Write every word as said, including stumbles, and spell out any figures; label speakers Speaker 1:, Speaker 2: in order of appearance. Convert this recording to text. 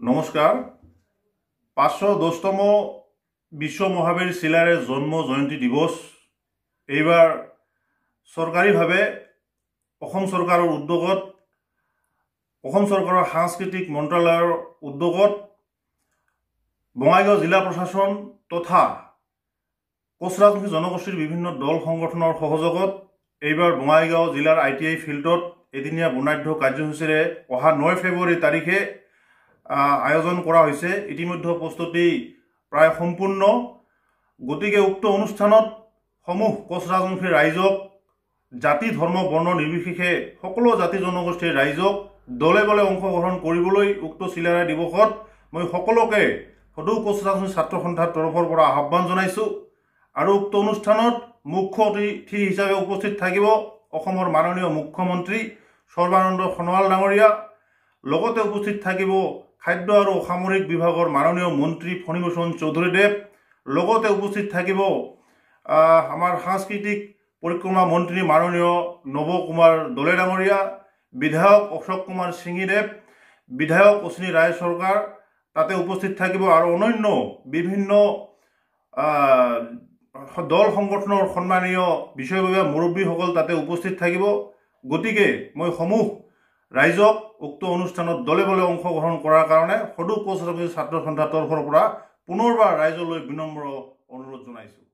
Speaker 1: নমস্কাৰ। পাঁচশ দশতম বিশ্ব মহাবীৰ চিলাৰে জন্ম জয়ন্তী দিৱস এইবাৰ চৰকাৰীভাৱে অসম চৰকাৰৰ উদ্যোগত অসম চৰকাৰৰ সাংস্কৃতিক মন্ত্ৰালয়ৰ উদ্যোগত বঙাইগাঁও জিলা প্ৰশাসন তথা কোচ ৰাজবংশী জনগোষ্ঠীৰ বিভিন্ন দল সংগঠনৰ সহযোগত এইবাৰ বঙাইগাঁও জিলাৰ আই টি আই ফিল্ডত এদিনীয়া বৰ্ণাঢ্য কাৰ্যসূচীৰে অহা নয় ফেব্ৰুৱাৰী তাৰিখে আয়োজন কৰা হৈছে। ইতিমধ্যে প্ৰস্তুতি প্ৰায় সম্পূৰ্ণ। গতিকে উক্ত অনুষ্ঠানত সমূহ কোচ ৰাজবংশীৰ ৰাইজক জাতি ধৰ্ম বৰ্ণ নিৰ্বিশেষে সকলো জাতি জনগোষ্ঠীৰ ৰাইজক দলে বলে অংশগ্ৰহণ কৰিবলৈ উক্ত চিলাৰায় দিৱসত মই সকলোকে সদৌ কোচ ৰাজবংশী ছাত্ৰ সন্থাৰ তৰফৰ পৰা আহ্বান জনাইছোঁ। আৰু উক্ত অনুষ্ঠানত মুখ্য অতিথি হিচাপে উপস্থিত থাকিব অসমৰ মাননীয় মুখ্যমন্ত্ৰী সৰ্বানন্দ সোণোৱাল ডাঙৰীয়া। লগতে উপস্থিত থাকিব খাদ্য আৰু অসামৰিক বিভাগৰ মাননীয় মন্ত্ৰী ফণীভূষণ চৌধুৰীদেৱ। লগতে উপস্থিত থাকিব আমাৰ সাংস্কৃতিক পৰিক্ৰমা মন্ত্ৰী মাননীয় নৱ কুমাৰ দলে ডাঙৰীয়া, বিধায়ক অশোক কুমাৰ সিঙিদেৱ, বিধায়ক অশ্বিনী ৰায় চৰকাৰ তাতে উপস্থিত থাকিব আৰু অন্যান্য বিভিন্ন দল সংগঠনৰ সন্মানীয় বিষয়ববীয়া মুৰব্বীসকল তাতে উপস্থিত থাকিব। গতিকে মই সমূহ ৰাইজক উক্ত অনুষ্ঠানত দলে বলে অংশগ্ৰহণ কৰাৰ কাৰণে সদৌ কোচ ৰাজবংশী ছাত্ৰ সন্থাৰ তৰফৰ পৰা পুনৰবাৰ ৰাইজলৈ বিনম্ৰ অনুৰোধ জনাইছোঁ।